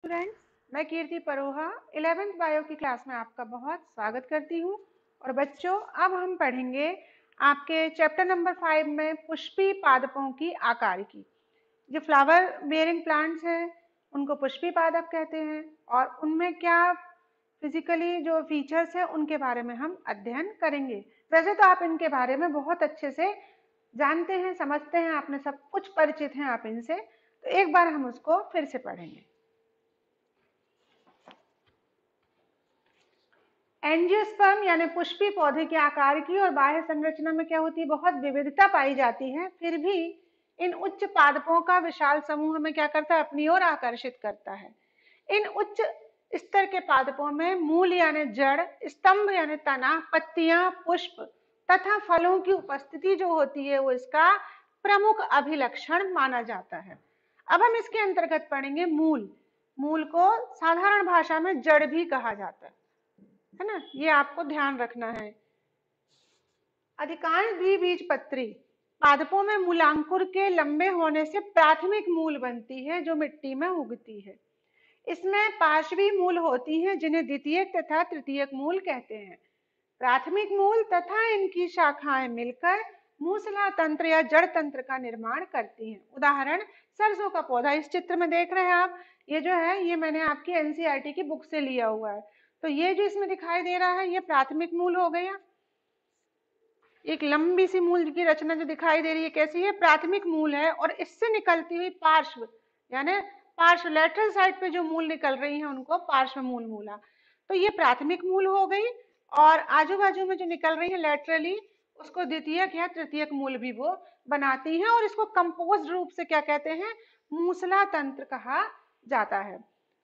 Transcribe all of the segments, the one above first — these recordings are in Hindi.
स्टूडेंट्स, मैं कीर्ति परोहा 11th बायो की क्लास में आपका बहुत स्वागत करती हूँ। और बच्चों, अब हम पढ़ेंगे आपके चैप्टर नंबर 5 में पुष्पी पादपों की आकार की। जो फ्लावर बेयरिंग प्लांट्स हैं उनको पुष्पी पादप कहते हैं और उनमें क्या फिजिकली जो फीचर्स हैं उनके बारे में हम अध्ययन करेंगे। वैसे तो आप इनके बारे में बहुत अच्छे से जानते हैं, समझते हैं, आपने सब कुछ परिचित हैं आप इनसे, तो एक बार हम उसको फिर से पढ़ेंगे। एंजियोस्पर्म यानी पुष्पी पौधे के आकार की और बाह्य संरचना में क्या होती है, बहुत विविधता पाई जाती है। फिर भी इन उच्च पादपों का विशाल समूह हमें क्या करता है, अपनी ओर आकर्षित करता है। इन उच्च स्तर के पादपों में मूल यानी जड़, स्तंभ यानी तना, पत्तियां, पुष्प तथा फलों की उपस्थिति जो होती है वो इसका प्रमुख अभिलक्षण माना जाता है। अब हम इसके अंतर्गत पढ़ेंगे मूल। मूल को साधारण भाषा में जड़ भी कहा जाता है ना, ये आपको ध्यान रखना है। अधिकांश द्विबीजपत्री पादपों में मूलांकुर के लंबे होने से प्राथमिक मूल बनती है जो मिट्टी में उगती है। इसमें पार्श्वी मूल होती हैं जिन्हें द्वितीयक तथा तृतीयक मूल कहते हैं। प्राथमिक मूल तथा इनकी शाखाएं मिलकर मूसला तंत्र या जड़ तंत्र का निर्माण करती हैं। उदाहरण सरसों का पौधा इस चित्र में देख रहे हैं आप, ये जो है ये मैंने आपकी एनसीईआरटी की बुक से लिया हुआ है। तो ये जो इसमें दिखाई दे रहा है ये प्राथमिक मूल हो गया। एक लंबी सी मूल की रचना जो दिखाई दे रही है कैसी है, प्राथमिक मूल है। और इससे निकलती हुई पार्श्व यानी पार्श्व लेटरल साइड पे जो मूल निकल रही है उनको पार्श्व मूल मूला। तो ये प्राथमिक मूल हो गई और आजू बाजू में जो निकल रही है लेटरली उसको द्वितीयक या तृतीयक मूल भी वो बनाती हैं और इसको कंपोज्ड रूप से क्या कहते हैं, मूसला तंत्र कहा जाता है।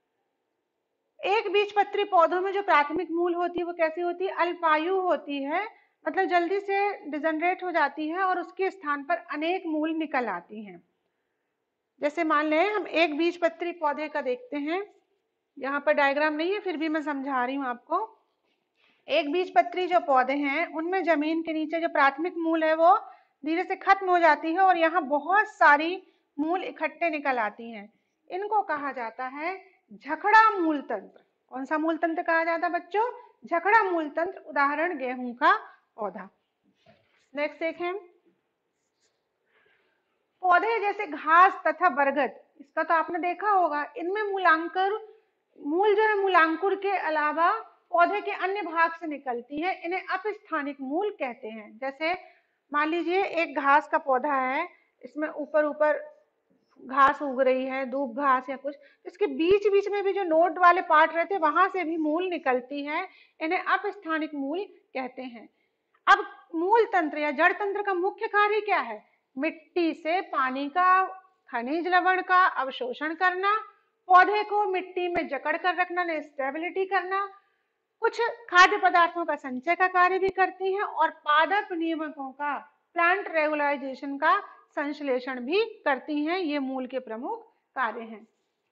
एक बीजपत्री पौधों में जो प्राथमिक मूल होती है वो कैसी होती है, अल्पायु होती है, मतलब जल्दी से डिजनरेट हो जाती है और उसके स्थान पर अनेक मूल निकल आती हैं। जैसे मान लें हम एक बीजपत्री पौधे का देखते हैं, यहाँ पर डायग्राम नहीं है फिर भी मैं समझा रही हूँ आपको। एक बीजपत्री जो पौधे हैं उनमें जमीन के नीचे जो प्राथमिक मूल है वो धीरे से खत्म हो जाती है और यहाँ बहुत सारी मूल इकट्ठे निकल आती हैं। इनको कहा जाता है झखड़ा मूल तंत्र। कौन सा मूल तंत्र कहा जाता है बच्चों, झखड़ा मूल तंत्र। उदाहरण गेहूं का पौधा। नेक्स्ट देखें, पौधे जैसे घास तथा बरगद, इसका तो आपने देखा होगा, इनमें मूलांकुर मूल जो है मूलांकुर के अलावा पौधे के अन्य भाग से निकलती है, इन्हें अपस्थानिक मूल कहते हैं। जैसे मान लीजिए एक घास का पौधा है, इसमें ऊपर ऊपर घास उग रही है, दूब घास या कुछ, इसके बीच बीच में भी जो नोड वाले पार्ट रहते हैं वहां से भी मूल निकलती है, इन्हें अपस्थानिक मूल कहते हैं। अब मूल तंत्र या जड़ तंत्र का मुख्य कार्य क्या है, मिट्टी से पानी का, खनिज लवण का अवशोषण करना, पौधे को मिट्टी में जकड़ कर रखना, स्टेबिलिटी करना, कुछ खाद्य पदार्थों का संचय का कार्य भी करती हैं और पादप नियमकों का, प्लांट रेगुलाइजेशन का संश्लेषण भी करती हैं। ये मूल के प्रमुख कार्य हैं।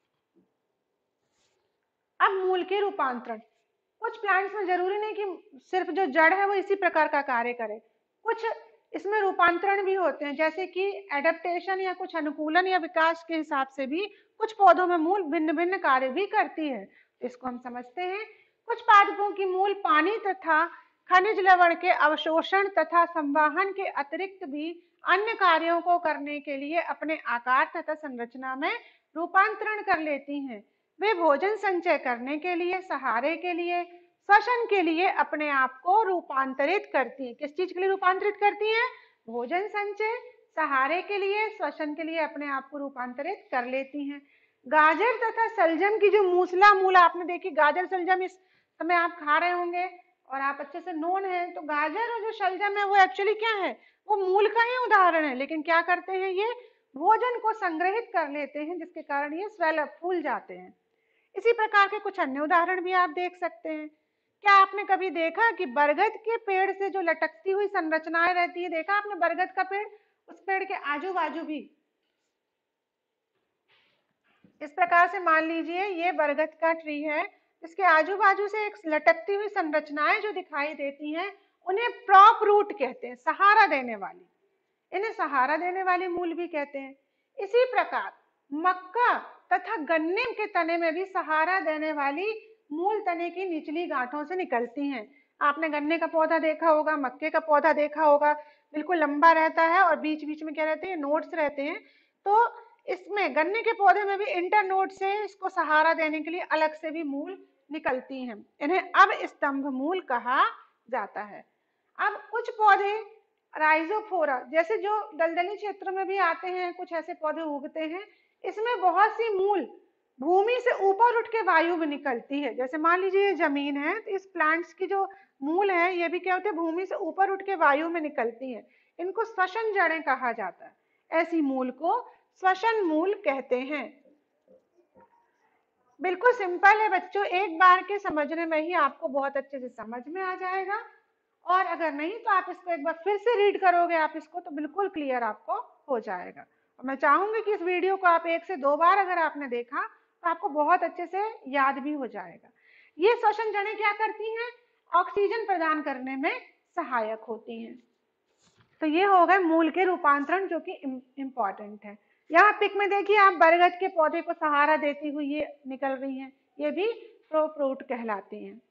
अब मूल के रूपांतरण, कुछ प्लांट्स में जरूरी नहीं कि सिर्फ जो जड़ है वो इसी प्रकार का कार्य करे, कुछ इसमें रूपांतरण भी होते हैं, जैसे कि एडेप्टेशन या कुछ अनुकूलन या विकास के हिसाब से भी कुछ पौधों में मूल भिन्न भिन्न कार्य भी करती है। इसको हम समझते हैं। कुछ पादपों की मूल पानी तथा खनिज लवण के अवशोषण तथा संवाहन के अतिरिक्त भी अन्य कार्यों को करने के लिए अपने आकार तथा संरचना में रूपांतरण कर लेती हैं। वे भोजन संचय करने के लिए, सहारे के लिए, श्वसन के लिए अपने आप को रूपांतरित करती हैं। किस चीज के लिए रूपांतरित करती हैं, भोजन संचय, सहारे के लिए, श्वसन के लिए अपने आप को रूपांतरित कर लेती हैं। गाजर तथा सलजम की जो मूसला मूल आपने देखी, गाजर सलजम इस समय आप खा रहे होंगे और आप अच्छे से नोन है, तो गाजर और जो सलजम है वो एक्चुअली क्या है, वो मूल का ही उदाहरण है, लेकिन क्या करते हैं ये भोजन को संग्रहित कर लेते हैं जिसके कारण ये स्वेल अप, फूल जाते हैं। इसी प्रकार के कुछ अन्य उदाहरण भी आप देख सकते हैं। क्या आपने कभी देखा कि बरगद के पेड़ से जो लटकती हुई संरचनाएं रहती है, देखा आपने बरगद का पेड़, उस पेड़ के आजू बाजू भी इस प्रकार से मान लीजिए ये बरगद का ट्री है, इसके आजू बाजू से एक लटकती हुई संरचनाएं जो दिखाई देती हैं उन्हें प्रॉप रूट कहते हैं, सहारा देने वाली, इन्हें सहारा देने वाले मूल भी कहते हैं। इसी प्रकार मक्का तथा गन्ने के तने में भी सहारा देने वाली मूल तने की निचली गांठों से निकलती हैं। आपने गन्ने का पौधा देखा होगा, मक्के का पौधा देखा होगा, बिल्कुल लंबा रहता है और बीच बीच में क्या रहते हैं, नोड्स रहते हैं। तो इसमें गन्ने के पौधे में भी इंटरनोड से इसको सहारा देने के लिए अलग से भी मूल निकलती हैं। इन्हें अब स्तंभ मूल कहा जाता है। अब कुछ पौधे राइजोफोरा जैसे जो दलदली क्षेत्र में भी आते हैं, कुछ ऐसे पौधे उगते हैं, इसमें बहुत सी मूल भूमि से ऊपर उठ के वायु में निकलती है। जैसे मान लीजिए ये जमीन है, तो इस प्लांट्स की जो मूल है ये भी क्या होते हैं, भूमि से ऊपर उठ के वायु में निकलती है। इनको श्वसन जड़ें कहा जाता है। ऐसी मूल को श्वसन मूल कहते हैं। बिल्कुल सिंपल है बच्चों, एक बार के समझने में ही आपको बहुत अच्छे से समझ में आ जाएगा, और अगर नहीं तो आप इसको एक बार फिर से रीड करोगे आप इसको, तो बिल्कुल क्लियर आपको हो जाएगा। और मैं चाहूंगी कि इस वीडियो को आप 1 से 2 बार अगर आपने देखा तो आपको बहुत अच्छे से याद भी हो जाएगा। ये श्वसन जड़ें क्या करती हैं, ऑक्सीजन प्रदान करने में सहायक होती हैं। तो ये हो गए मूल के रूपांतरण जो कि इम्पॉर्टेंट है। यहाँ पिक में देखिए आप बरगद के पौधे को सहारा देती हुई ये निकल रही हैं, ये भी प्रोप्रूट कहलाती हैं।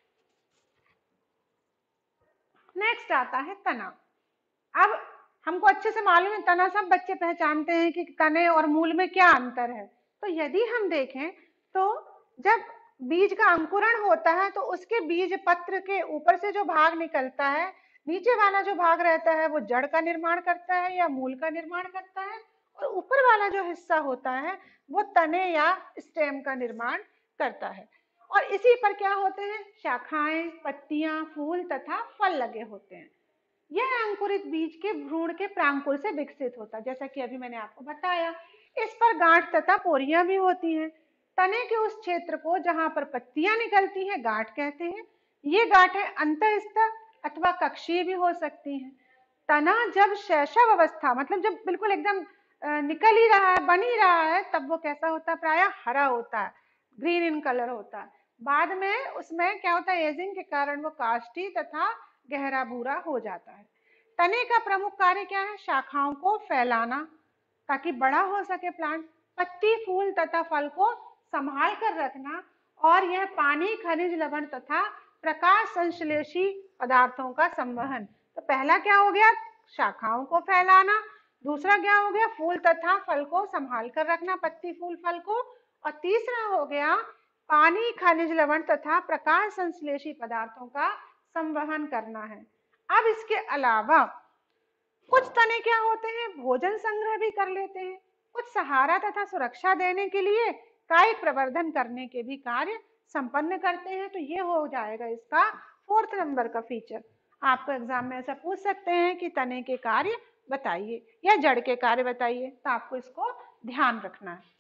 नेक्स्ट आता है तना। अब हमको अच्छे से मालूम है, तना सब बच्चे पहचानते हैं कि तने और मूल में क्या अंतर है। तो यदि हम देखें तो जब बीज का अंकुरण होता है तो उसके बीज पत्र के ऊपर से जो भाग निकलता है, नीचे वाला जो भाग रहता है वो जड़ का निर्माण करता है या मूल का निर्माण करता है, और ऊपर वाला जो हिस्सा होता है वो तने या स्टेम का निर्माण करता है। और इसी पर क्या होते हैं, शाखाएं, पत्तियां, फूल तथा फल लगे होते हैं। यह अंकुरित बीज के भ्रूण के प्रांकुर से विकसित होता है, जैसा कि अभी मैंने आपको बताया। इस पर गांठ तथा पोरियां भी होती हैं। तने के उस क्षेत्र को जहां पर पत्तियां निकलती हैं गांठ कहते हैं। ये गांठें अंतःस्थ अथवा कक्षीय भी हो सकती हैं। तना जब शैशव अवस्था, मतलब जब बिल्कुल एकदम निकल ही रहा है, बन ही रहा है, तब वो कैसा होता है, प्रायः हरा होता है, ग्रीन इन कलर होता है। बाद में उसमें क्या होता है, एजिंग के कारण वो काष्ठी तथा गहरा भूरा हो जाता है। तने का प्रमुख कार्य क्या है, शाखाओं को फैलाना ताकि बड़ा हो सके प्लांट, पत्ती, फूल तथा फल को संभाल कर रखना, और यह पानी, खनिज लवण तथा प्रकाश संश्लेषी पदार्थों का संवहन। तो पहला क्या हो गया, शाखाओं को फैलाना, दूसरा क्या हो गया, फूल तथा फल को संभाल कर रखना, पत्ती, फूल, फल को, और तीसरा हो गया पानी, खनिज लवण तथा प्रकाश संश्लेषी पदार्थों का संवहन करना है। अब इसके अलावा कुछ तने क्या होते हैं, भोजन संग्रह भी कर लेते हैं, कुछ सहारा तथा सुरक्षा देने के लिए कायिक प्रवर्धन करने के भी कार्य संपन्न करते हैं। तो ये हो जाएगा इसका 4th नंबर का फीचर। आपको एग्जाम में ऐसा पूछ सकते हैं कि तने के कार्य बताइए या जड़ के कार्य बताइए, तो आपको इसको ध्यान रखना है।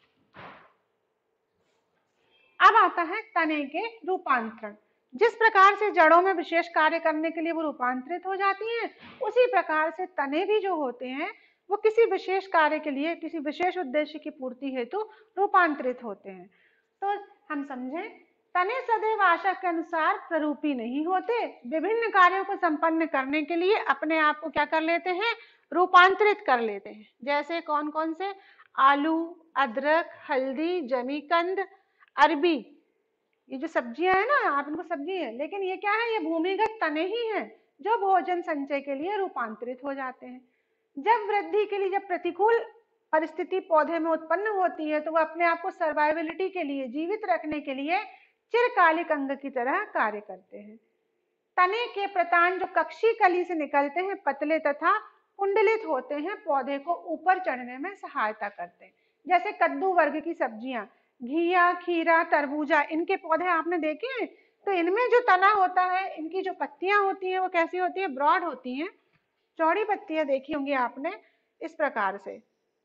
अब आता है तने के रूपांतरण। जिस प्रकार से जड़ों में विशेष कार्य करने के लिए वो रूपांतरित हो जाती हैं, उसी प्रकार से तने भी जो होते हैं वो किसी विशेष कार्य के लिए, किसी विशेष उद्देश्य की पूर्ति हेतु रूपांतरित होते हैं। तो हम समझें, तने सदैव आशा के अनुसार प्ररूपी नहीं होते, विभिन्न कार्यों को संपन्न करने के लिए अपने आप को क्या कर लेते हैं, रूपांतरित कर लेते हैं। जैसे कौन कौन से, आलू, अदरक, हल्दी, जमीकंद, अरबी, ये जो सब्जियां है ना, आप इनको सब्जी है, लेकिन ये क्या है, ये भूमिगत तने ही हैं जो भोजन संचय के लिए रूपांतरित हो जाते हैं। जब वृद्धि के लिए, जब प्रतिकूल परिस्थिति पौधे में उत्पन्न होती है, तो वो अपने आप को सर्वाइवलिटी के लिए, जीवित रखने के लिए चिरकालिक अंग की तरह कार्य करते हैं। तने के प्रतान जो कक्षी कली से निकलते हैं, पतले तथा कुंडलित होते हैं, पौधे को ऊपर चढ़ने में सहायता करते हैं। जैसे कद्दू वर्ग की सब्जियां, घिया, खीरा, तरबूजा, इनके पौधे आपने देखे हैं, तो इनमें जो तना होता है, इनकी जो पत्तियां होती हैं वो कैसी होती है, ब्रॉड होती हैं, चौड़ी पत्तियां देखी होंगी आपने इस प्रकार से।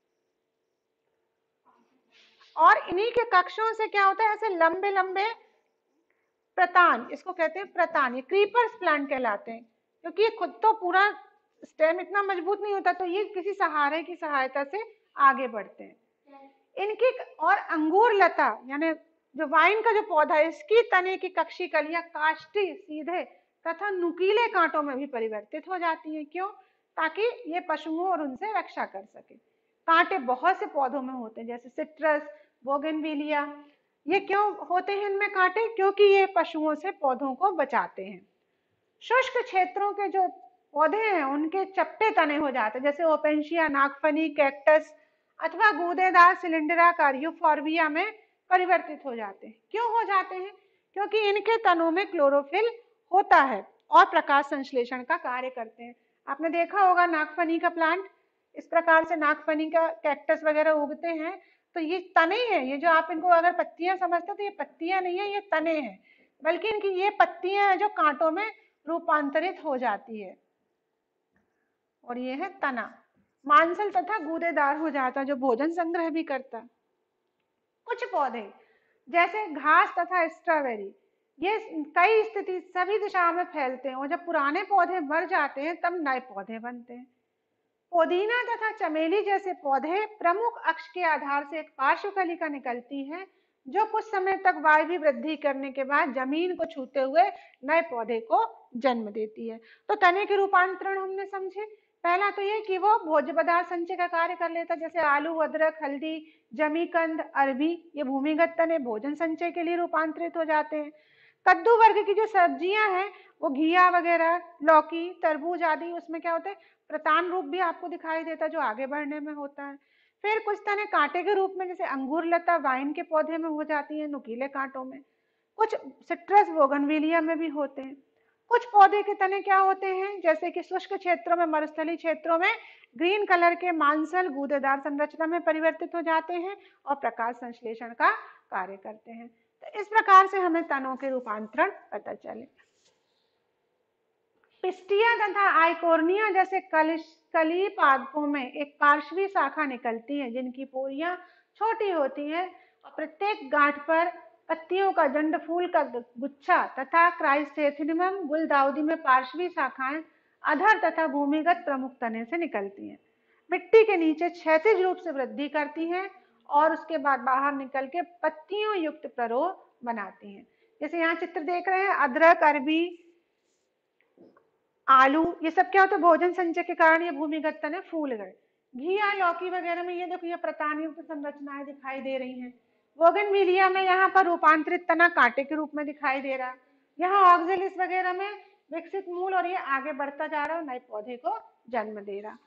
और इन्हीं के कक्षों से क्या होता है, ऐसे लंबे लंबे प्रतान, इसको कहते हैं प्रतान, ये क्रीपर्स प्लांट कहलाते हैं, क्योंकि ये खुद तो पूरा स्टेम इतना मजबूत नहीं होता, तो ये किसी सहारे की सहायता से आगे बढ़ते हैं। इनकी और अंगूर लता यानी जो वाइन का जो पौधा है, इसकी तने की कक्षी कलियां काष्ठी, सीधे तथा नुकीले कांटों में भी परिवर्तित हो जाती है। क्यों, ताकि ये पशुओं और उनसे रक्षा कर सके। कांटे बहुत से पौधों में होते हैं, जैसे सिट्रस, बोगनविलिया। ये क्यों होते हैं इनमें कांटे? क्योंकि ये पशुओं से पौधों को बचाते हैं। शुष्क क्षेत्रों के जो पौधे हैं उनके चपटे तने हो जाते हैं, जैसे ओपेंशिया, नागफनी, कैक्टस अथवा गूदेदार सिलिंडराकार यूफॉर्बिया में परिवर्तित हो जाते हैं। क्यों हो जाते हैं? क्योंकि इनके तनों में क्लोरोफिल होता है और प्रकाश संश्लेषण का कार्य करते हैं। आपने देखा होगा नागफनी का प्लांट, इस प्रकार से नागफनी का कैक्टस वगैरह उगते हैं। तो ये तने हैं, ये जो आप इनको अगर पत्तियां समझते हो तो ये पत्तियां नहीं है, ये तने हैं, बल्कि इनकी ये पत्तियां हैं जो कांटों में रूपांतरित हो जाती है। और ये है तना, मांसल तथा गूदेदार हो जाता है जो भोजन संग्रह भी करता है। कुछ पौधे जैसे घास तथा स्ट्रॉबेरी ये कई स्थिति सभी दिशाओं में फैलते हैं और जब पुराने पौधे मर जाते हैं तब नए पौधे बनते हैं। पुदीना तथा चमेली जैसे पौधे प्रमुख अक्ष के आधार से एक पार्श्व कलिका निकलती है जो कुछ समय तक वायु वृद्धि करने के बाद जमीन को छूते हुए नए पौधे को जन्म देती है। तो तने के रूपांतरण हमने समझे। पहला तो ये कि वो भोज्य पदार्थ संचय का कार्य कर लेता, जैसे आलू, अदरक, हल्दी, जमीकंद, अरबी, ये भूमिगत तने भोजन संचय के लिए रूपांतरित हो जाते हैं। कद्दू वर्ग की जो सब्जियां हैं वो घिया वगैरह, लौकी, तरबूज आदि, उसमें क्या होता है, प्रतान रूप भी आपको दिखाई देता है जो आगे बढ़ने में होता है। फिर कुछ तने कांटे के रूप में जैसे अंगूर लता वाइन के पौधे में हो जाती है, नुकीले कांटों में। कुछ सिट्रस बोगनविलिया में भी होते हैं। कुछ पौधे के तने क्या होते हैं, जैसे कि शुष्क क्षेत्रों में, मरुस्थलीय क्षेत्रों में ग्रीन कलर के मांसल गूदेदार संरचना में परिवर्तित हो जाते हैं और प्रकाश संश्लेषण का कार्य करते हैं। तो इस प्रकार से हमें तनों के रूपांतरण पता चले। पिस्टिया तथा आइकोर्निया जैसे कली पादपों में एक पार्श्वी शाखा निकलती है जिनकी पोरियां छोटी होती हैं और प्रत्येक गांठ पर पत्तियों का जंड, फूल का गुच्छा तथा क्राइसेंथेमम गुलदाउदी में पार्श्वी शाखाएं अधर तथा भूमिगत प्रमुख तने से निकलती हैं। मिट्टी के नीचे क्षैतिज रूप से वृद्धि करती हैं और उसके बाद बाहर निकल के पत्तियों युक्त प्ररोह बनाती हैं। जैसे यहाँ चित्र देख रहे हैं, अदरक, अरबी, आलू, ये सब क्या होता है, भोजन संचय के कारण ये भूमिगत तने फूल गए। घिया, लौकी वगैरह में ये देखो ये प्रतानयुक्त संरचनाएं दिखाई दे रही हैं। बोगनविलिया में यहाँ पर रूपांतरित तना कांटे के रूप में दिखाई दे रहा है। यहाँ ऑक्जेलिस वगैरह में विकसित मूल और ये आगे बढ़ता जा रहा है, नए पौधे को जन्म दे रहा।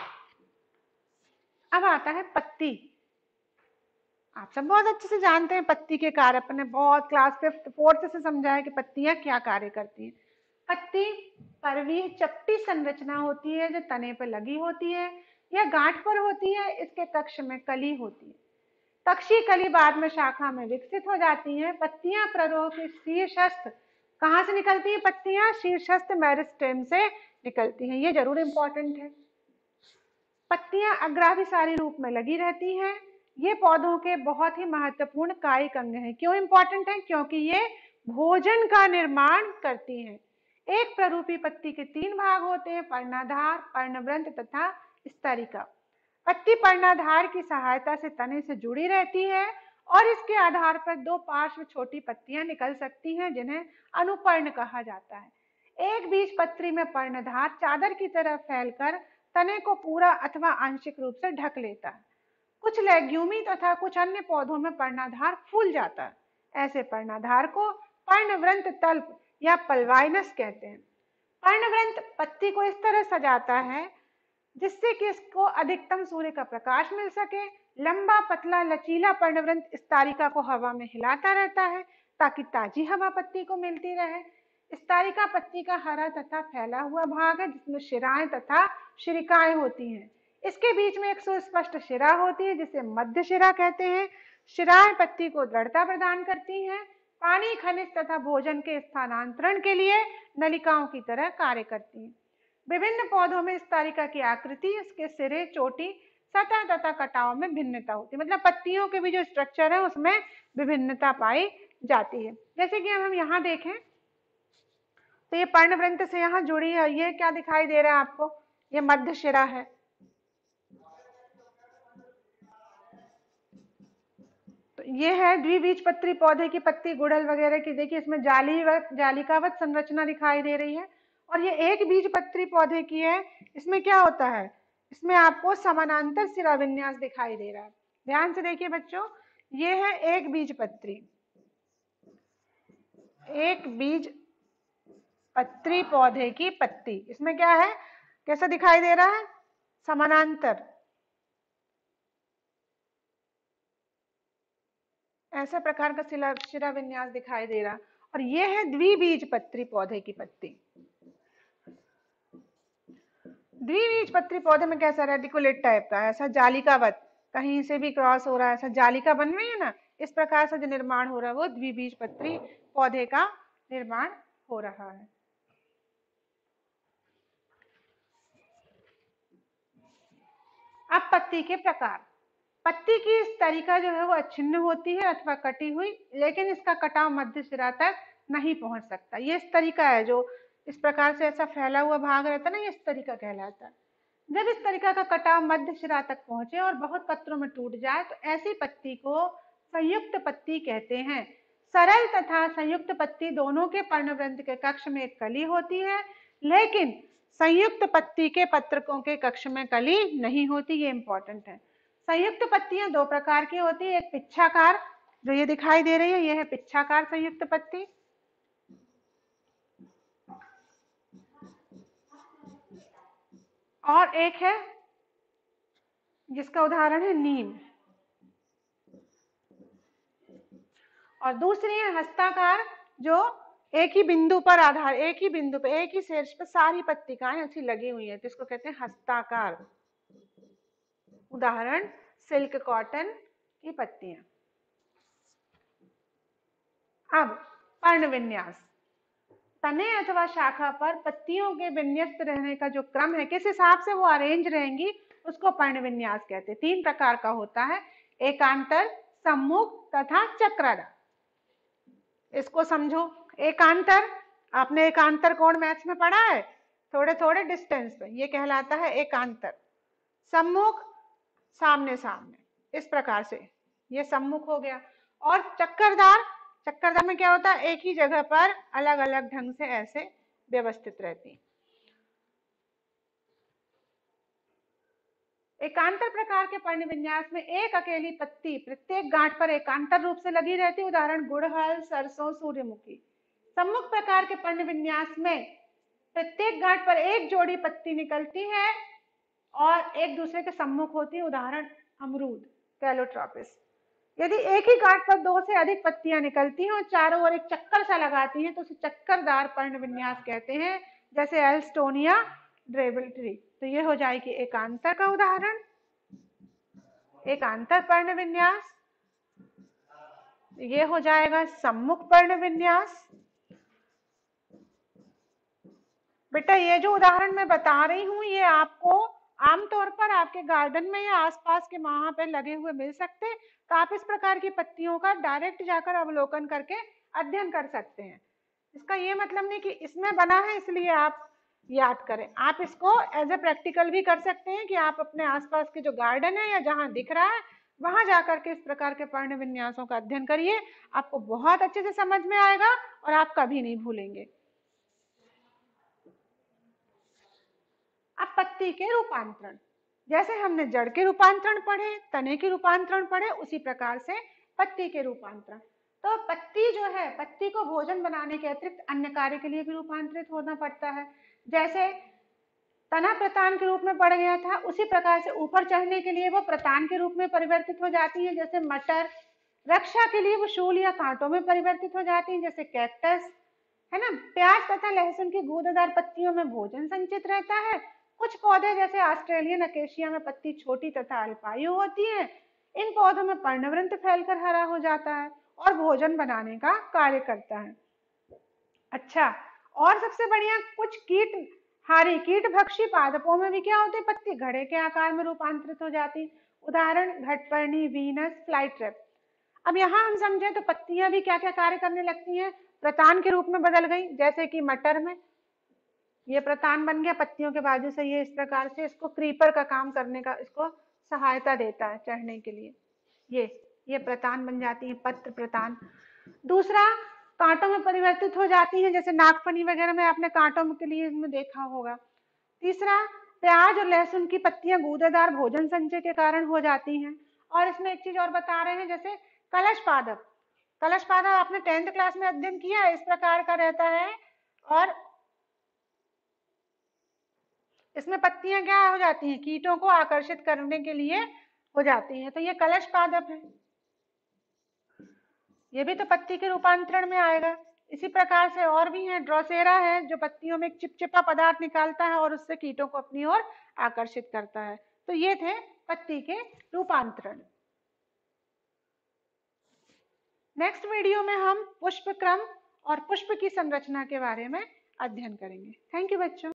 अब आता है पत्ती। आप सब बहुत अच्छे से जानते हैं पत्ती के कार्य, अपने बहुत क्लास 5th 4th से समझाया कि पत्तियां क्या कार्य करती हैं। पत्ती पर्वी चपटी संरचना होती है जो तने पर लगी होती है या गांठ पर होती है। इसके कक्ष में कली होती है। कक्षी कली बाद में शाखा में विकसित हो जाती है। पत्तियां प्ररोह के शीर्षस्थ, कहां से निकलती है पत्तियां? शीर्षस्थ मेरिस्टेम से निकलती हैं। ये जरूर इंपॉर्टेंट है। पत्तियां अग्राभिसारी रूप में लगी रहती हैं। ये पौधों के बहुत ही महत्वपूर्ण कायिक अंग हैं। क्यों इंपॉर्टेंट है? क्योंकि ये भोजन का निर्माण करती हैं। एक प्ररूपी पत्ती के 3 भाग होते हैं, पर्णाधार, पर्णवृंत तथा स्तरिका। पत्ती पर्णाधार की सहायता से तने से जुड़ी रहती है और इसके आधार पर 2 पार्श्व छोटी पत्तियां निकल सकती हैं जिन्हें अनुपर्ण कहा जाता है। एक बीजपत्री में पर्णधार चादर की तरह फैलकर तने को पूरा अथवा आंशिक रूप से ढक लेता है। कुछ लेग्यूमी तथा कुछ अन्य पौधों में पर्णाधार फूल जाता है। ऐसे पर्णाधार को पर्णवृंत तल्प या पल्वाइनस कहते हैं। पर्णवृंत पत्ती को इस तरह सजाता है जिससे कि इसको अधिकतम सूर्य का प्रकाश मिल सके। लंबा, पतला, लचीला पर्णवृंत स्तरिका को हवा में हिलाता रहता है ताकि ताजी हवा पत्ती को मिलती रहे। स्तरिका पत्ती का हरा तथा फैला हुआ भाग है जिसमें शिराएं तथा शिरिकाएं होती हैं। इसके बीच में एक सुस्पष्ट शिरा होती है जिसे मध्य शिरा कहते हैं। शिराएं पत्ती को दृढ़ता प्रदान करती हैं। पानी, खनिज तथा भोजन के स्थानांतरण के लिए नलिकाओं की तरह कार्य करती हैं। विभिन्न पौधों में स्तरिका की आकृति, उसके सिरे, चोटी, सतह तथा कटाव में भिन्नता होती है। मतलब पत्तियों के भी जो स्ट्रक्चर है उसमें विभिन्नता पाई जाती है। जैसे कि हम यहाँ देखें तो ये पर्णवृंत से यहाँ जुड़ी है। ये क्या दिखाई दे रहा है आपको? ये मध्य शिरा है। तो ये है द्विबीजपत्री पौधे की पत्ती, गुड़हल वगैरह की। देखिए इसमें जालिकावत संरचना दिखाई दे रही है। और ये एक बीजपत्री पौधे की है। इसमें क्या होता है? इसमें आपको समानांतर शिरा विन्यास दिखाई दे रहा है। ध्यान से देखिए बच्चों, ये है एक बीजपत्री, एक बीज पत्री पौधे की पत्ती। इसमें क्या है, कैसा दिखाई दे रहा है, समानांतर, ऐसे प्रकार का शिरा विन्यास दिखाई दे रहा। और ये है द्विबीजपत्री पौधे की पत्ती। द्विबीजपत्री पौधे में कैसा रेडिकुलेट टाइप का, ऐसा जालिकावत, कहीं से भी क्रॉस हो रहा है, ऐसा जालिका बन रही है ना, इस प्रकार से जो निर्माण हो रहा है वो द्विबीजपत्री पौधे का निर्माण हो रहा है। अब पत्ती के प्रकार। पत्ती की स्तरिका जो है वो अछिन्न होती है अथवा कटी हुई, लेकिन इसका कटाव मध्य सिरा तक नहीं पहुंच सकता। ये स्तरिका है, जो इस प्रकार से ऐसा फैला हुआ भाग रहता है ना, ये स्तरिका कहलाता है। जब इस तरीका का कटाव मध्य शिरा तक पहुंचे और बहुत पत्रों में टूट जाए तो ऐसी पत्ती को संयुक्त पत्ती कहते हैं। सरल तथा संयुक्त पत्ती दोनों के पर्णवृंत के कक्ष में एक कली होती है, लेकिन संयुक्त पत्ती के पत्रकों के कक्ष में कली नहीं होती। ये इंपॉर्टेंट है। संयुक्त पत्तियां दो प्रकार की होती है, एक पिच्छाकार, जो ये दिखाई दे रही है, ये है पिच्छाकार संयुक्त पत्ती, और एक है जिसका उदाहरण है नीम, और दूसरी है हस्ताकार, जो एक ही बिंदु पर आधार, एक ही बिंदु पर, एक ही शीर्ष पर सारी पत्तिकाएं ऐसी लगी हुई है, तो इसको कहते हैं हस्ताकार। उदाहरण सिल्क कॉटन की पत्तियां। अब पर्ण विन्यास। तने अथवा शाखा पर पत्तियों के विन्यस्त रहने का जो क्रम है, किस हिसाब से वो अरेंज रहेंगी, उसको पर्ण विन्यास कहते हैं। तीन प्रकार का होता है, एकांतर, सम्मुख तथा चक्राकार। इसको समझो। एकांतर, आपने एकांतर कोण मैथ्स में पढ़ा है, थोड़े थोड़े डिस्टेंस पे, ये कहलाता है एकांतर। सम्मुख, सामने सामने, इस प्रकार से ये सम्मुख हो गया। और चक्करदार, चक्करदार में क्या होता है, एक ही जगह पर अलग अलग ढंग से ऐसे व्यवस्थित रहती। एकांतर प्रकार के पर्ण विन्यास में एक अकेली पत्ती प्रत्येक गांठ पर एकांतर रूप से लगी रहती, उदाहरण गुड़हल, सरसों, सूर्यमुखी। सम्मुख प्रकार के पर्ण विन्यास में प्रत्येक गांठ पर एक जोड़ी पत्ती निकलती है और एक दूसरे के सम्मुख होती है, उदाहरण अमरूद, कैलोट्रोपिस। यदि एक ही गांठ पर दो से अधिक पत्तियां निकलती हैं और चारों ओर एक चक्कर सा लगाती हैं तो उसे चक्करदार पर्ण विन्यास कहते हैं, जैसे एल्स्टोनिया ड्रेबल ट्री। तो ये हो जाएगी एकांतर का उदाहरण, एकांतर पर्ण विन्यास। ये हो जाएगा सम्मुख पर्ण विन्यास। बेटा ये जो उदाहरण मैं बता रही हूँ, ये आपको आमतौर पर आपके गार्डन में या आसपास के वहां पे लगे हुए मिल सकते हैं, तो आप इस प्रकार की पत्तियों का डायरेक्ट जाकर अवलोकन करके अध्ययन कर सकते हैं। इसका ये मतलब नहीं कि इसमें बना है इसलिए आप याद करें, आप इसको एज ए प्रैक्टिकल भी कर सकते हैं कि आप अपने आसपास के जो गार्डन है या जहां दिख रहा है वहां जाकर के इस प्रकार के पर्ण विन्यासों का अध्ययन करिए, आपको बहुत अच्छे से समझ में आएगा और आप कभी नहीं भूलेंगे। अब पत्ती के रूपांतरण, जैसे हमने जड़ के रूपांतरण पढ़े, तने के रूपांतरण पढ़े, उसी प्रकार से पत्ती के रूपांतरण। तो पत्ती जो है, पत्ती को भोजन बनाने के अतिरिक्त अन्य कार्य के लिए भी रूपांतरित होना पड़ता है। जैसे तना प्रतान के रूप में पड़ गया था, उसी प्रकार से ऊपर चढ़ने के लिए वो प्रतान के रूप में परिवर्तित हो जाती है, जैसे मटर। रक्षा के लिए वो शूल या कांटों में परिवर्तित हो जाती है, जैसे कैक्टस, है ना। प्याज तथा लहसुन की गूदेदार पत्तियों में भोजन संचित रहता है। कुछ पौधे जैसे ऑस्ट्रेलियन अकेशिया में पत्ती छोटी तथा अल्पायु होती है। इन पौधों में पर्णवृंत फैलकर हरा हो जाता है और भोजन बनाने का कार्य करता है। अच्छा, और सबसे बढ़िया, कुछ कीटहारी कीटभक्षी पादपों में भी क्या होते हैं, पत्ती घड़े के आकार में रूपांतरित हो जाती। उदाहरण घटपर्णी, वीनस फ्लाईट्रैप। अब यहाँ हम समझे तो पत्तियां भी क्या क्या कार्य करने लगती हैं, प्रतान के रूप में बदल गई। जैसे कि मटर में ये प्रतान बन गया, पत्तियों के बाजू से ये इस प्रकार से इसको क्रीपर का काम करने का, इसको सहायता देता है चढ़ने के लिए। ये प्रतान बन जाती है, पत्र प्रतान। दूसरा, कांटों में परिवर्तित हो जाती है, जैसे नागफनी वगैरह में आपने कांटों के लिए इसमें देखा होगा। तीसरा, प्याज और लहसुन की पत्तियां गूदेदार भोजन संचय के कारण हो जाती हैं। और इसमें एक चीज और बता रहे हैं, जैसे कलश पादप। कलश पादप आपने 10th क्लास में अध्ययन किया, इस प्रकार का रहता है और इसमें पत्तियां क्या हो जाती हैं, कीटों को आकर्षित करने के लिए हो जाती हैं। तो ये कलश पादप है, ये भी तो पत्ती के रूपांतरण में आएगा। इसी प्रकार से और भी है, ड्रोसेरा है जो पत्तियों में एक चिपचिपा पदार्थ निकालता है और उससे कीटों को अपनी ओर आकर्षित करता है। तो ये थे पत्ती के रूपांतरण। नेक्स्ट वीडियो में हम पुष्प क्रम और पुष्प की संरचना के बारे में अध्ययन करेंगे। थैंक यू बच्चों।